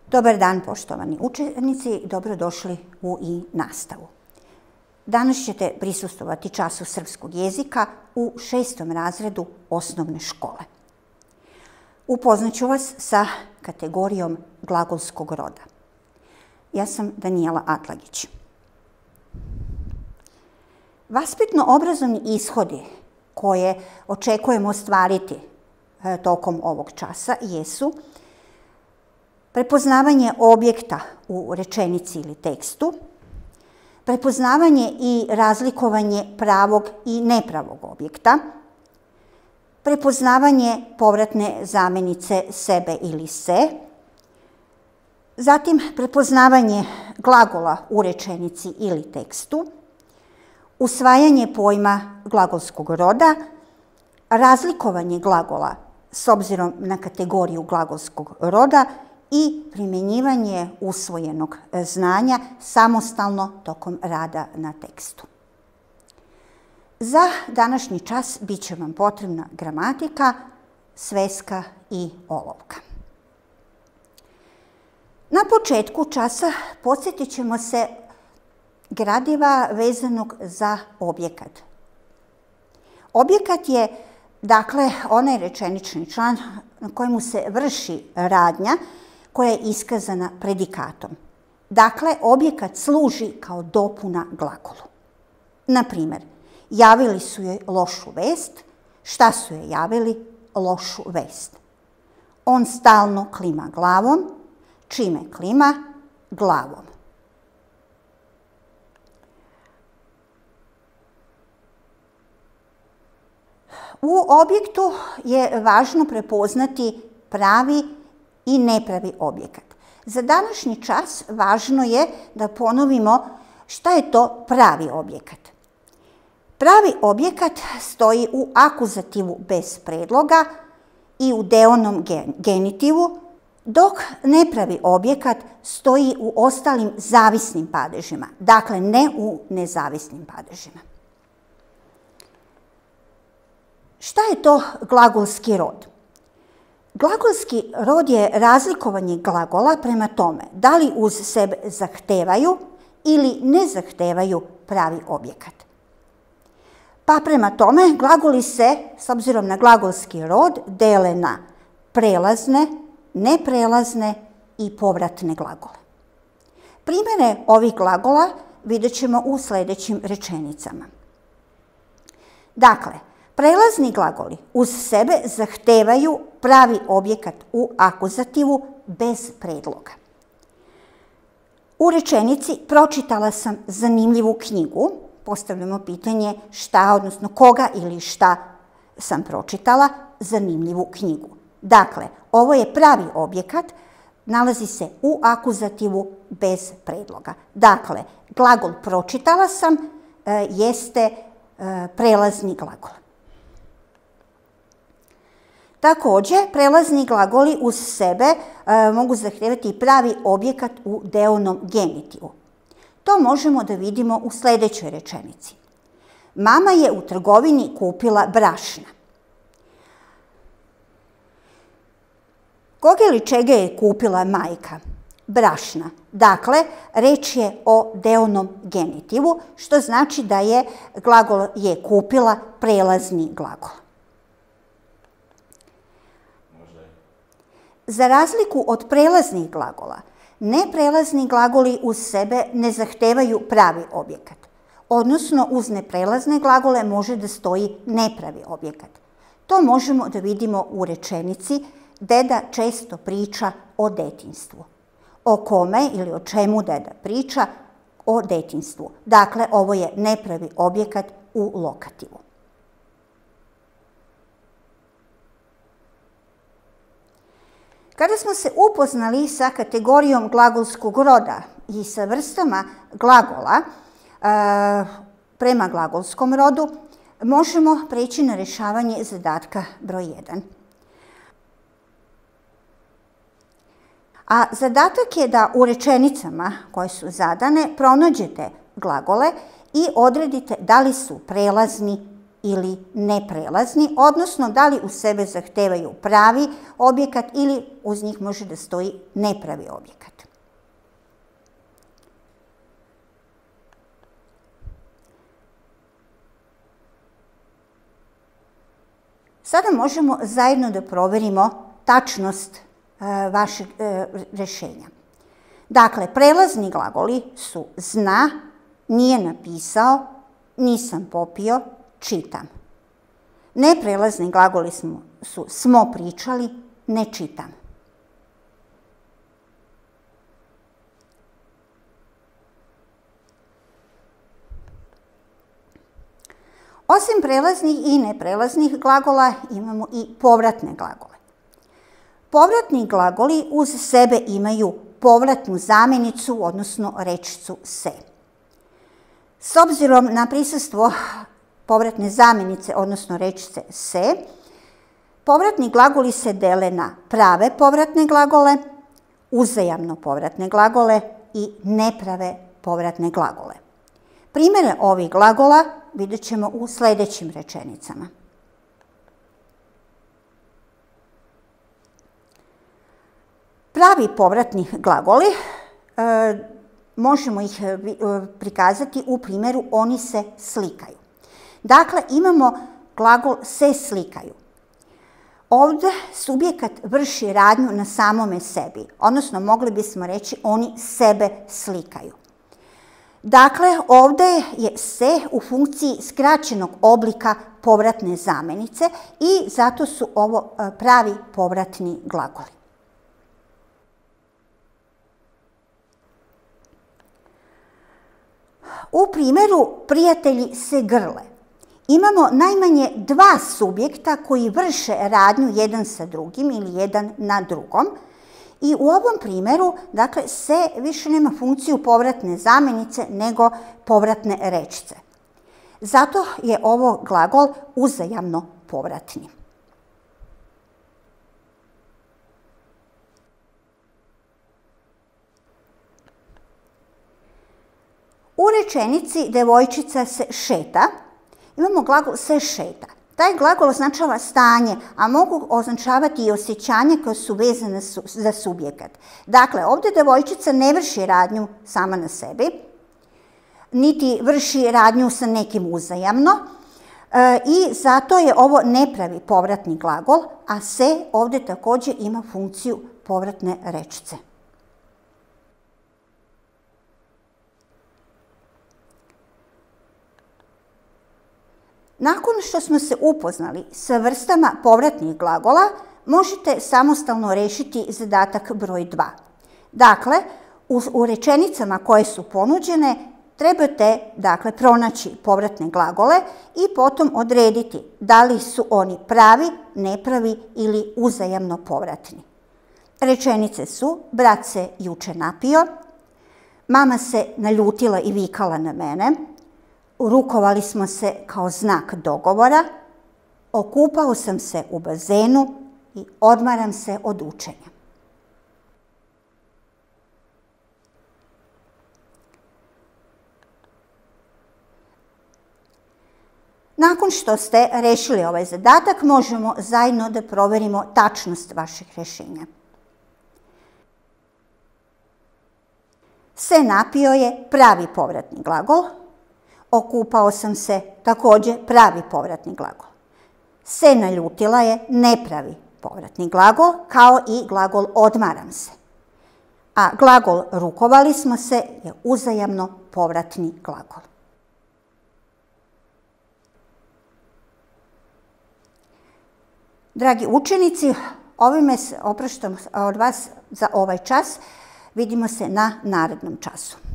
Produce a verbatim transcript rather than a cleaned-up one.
Dobar dan, poštovani učenici, dobrodošli u i nastavu. Danas ćete prisustvovati času srpskog jezika u šestom razredu osnovne škole. Upoznaću vas sa kategorijom glagolskog roda. Ja sam Danijela Atlagić. Vaspitno-obrazovni ishodi koje očekujemo ostvariti tokom ovog časa jesu prepoznavanje objekta u rečenici ili tekstu, prepoznavanje i razlikovanje pravog i nepravog objekta, prepoznavanje povratne zamjenice sebe ili se, zatim prepoznavanje glagola u rečenici ili tekstu, usvajanje pojma glagolskog roda, razlikovanje glagola s obzirom na kategoriju glagolskog roda i primjenjivanje usvojenog znanja samostalno tokom rada na tekstu. Za današnji čas bit će vam potrebna gramatika, sveska i olovka. Na početku časa podsjetit ćemo se gradiva vezanog za objekat. Objekat je, dakle, onaj rečenični član na kojemu se vrši radnja koja je iskazana predikatom. Dakle, objekat služi kao dopuna glagolu. Na primjer, javili su joj lošu vest. Šta su joj javili? Lošu vest. On stalno klima glavom. Čime klima? Glavom. U objektu je važno prepoznati pravi i nepravi objekat. Za današnji čas važno je da ponovimo šta je to pravi objekat. Pravi objekat stoji u akuzativu bez predloga i u deonom genitivu, dok nepravi objekat stoji u ostalim zavisnim padežima, dakle ne u nezavisnim padežima. Šta je to glagolski rod? Glagolski rod je razlikovanje glagola prema tome da li uz sebe zahtevaju ili ne zahtevaju pravi objekat. Pa prema tome glagoli se, s obzirom na glagolski rod, dele na prelazne, neprelazne i povratne glagole. Primjere ovih glagola vidjet ćemo u sljedećim rečenicama. Dakle, prelazni glagoli uz sebe zahtevaju pravi objekat u akuzativu bez predloga. U rečenici pročitala sam zanimljivu knjigu. Postavljamo pitanje šta, odnosno koga ili šta sam pročitala zanimljivu knjigu. Dakle, ovo je pravi objekat, nalazi se u akuzativu bez predloga. Dakle, glagol pročitala sam jeste prelazni glagol. Također, prelazni glagoli uz sebe e, mogu zahtijevati i pravi objekat u deonom genitivu. To možemo da vidimo u sljedećoj rečenici. Mama je u trgovini kupila brašna. Koga ili čega je kupila majka? Brašna. Dakle, reč je o deonom genitivu, što znači da je glagol je kupila prelazni glagol. Za razliku od prelaznih glagola, neprelazni glagoli uz sebe ne zahtevaju pravi objekat. Odnosno, uz neprelazne glagole može da stoji nepravi objekat. To možemo da vidimo u rečenici deda često priča o detinjstvu. O kome ili o čemu deda priča? O detinjstvu. Dakle, ovo je nepravi objekat u lokativu. Kada smo se upoznali sa kategorijom glagolskog roda i sa vrstama glagola e, prema glagolskom rodu, možemo preći na rješavanje zadatka broj jedan. A zadatak je da u rečenicama koje su zadane pronađete glagole i odredite da li su prelazni ili neprelazni, odnosno da li uz sebe zahtevaju pravi objekat ili uz njih može da stoji nepravi objekat. Sada možemo zajedno da proverimo tačnost vašeg rešenja. Dakle, prelazni glagoli su zna, nije napisao, nisam popio, čitam. Neprelazni glagoli su smo pričali, ne čitam. Osim prelaznih i neprelaznih glagola imamo i povratne glagole. Povratni glagoli uz sebe imaju povratnu zamenicu, odnosno rečicu se. S obzirom na prisustvo povratne zamenice, odnosno rečice se, povratni glagoli se dele na prave povratne glagole, uzajamno povratne glagole i neprave povratne glagole. Primere ovih glagola vidjet ćemo u sljedećim rečenicama. Pravi povratni glagoli možemo ih prikazati u primjeru oni se slikaju. Dakle, imamo glagol se slikaju. Ovdje subjekat vrši radnju na samome sebi, odnosno mogli bismo reći oni sebe slikaju. Dakle, ovdje je se u funkciji skraćenog oblika povratne zamenice i zato su ovo pravi povratni glagoli. U primjeru prijatelji se grle. Imamo najmanje dva subjekta koji vrše radnju jedan sa drugim ili jedan na drugom. I u ovom primjeru, dakle, se više nema funkciju povratne zamenice nego povratne rečice. Zato je ovo glagol uzajamno povratni. U rečenici devojčica se šeta imamo glagol se šeta. Taj glagol označava stanje, a mogu označavati i osjećanja koje su vezane za subjekat. Dakle, ovdje devojčica ne vrši radnju sama na sebi, niti vrši radnju sa nekim uzajamno i zato je ovo nepravi povratni glagol, a se ovdje također ima funkciju povratne rečice. Nakon što smo se upoznali sa vrstama povratnih glagola, možete samostalno rešiti zadatak broj dva. Dakle, u rečenicama koje su ponuđene trebate, dakle, pronaći povratne glagole i potom odrediti da li su oni pravi, nepravi ili uzajamno povratni. Rečenice su: brat se juče napio, mama se naljutila i vikala na mene, rukovali smo se kao znak dogovora, okupao sam se u bazenu i odmaram se od učenja. Nakon što ste rešili ovaj zadatak, možemo zajedno da proverimo tačnost vašeg rešenja. Se napio je pravi povratni glagol, okupao sam se također pravi povratni glagol. Se naljutila je nepravi povratni glagol, kao i glagol odmaram se. A glagol rukovali smo se je uzajamno povratni glagol. Dragi učenici, ovime se opraštam od vas za ovaj čas. Vidimo se na narednom času.